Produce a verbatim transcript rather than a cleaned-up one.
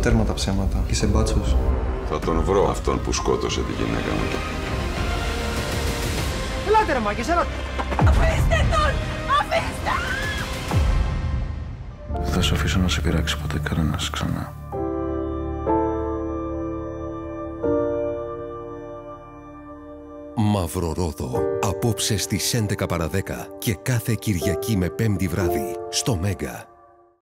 Τέρμα τα ψέματα. Είσαι μπάτσος. Θα τον βρω αυτόν που σκότωσε τη γυναίκα μου. Ελάτε ρε μάγκες, ελάτε. Αφήστε τον! Αφήστε! Δεν θα σε αφήσω να σε πειράξει ποτέ κανένας ξανά. Μαυρορόδο. Απόψε στις έντεκα παρά δέκα και κάθε Κυριακή με Πέμπτη βράδυ στο Μέγκα.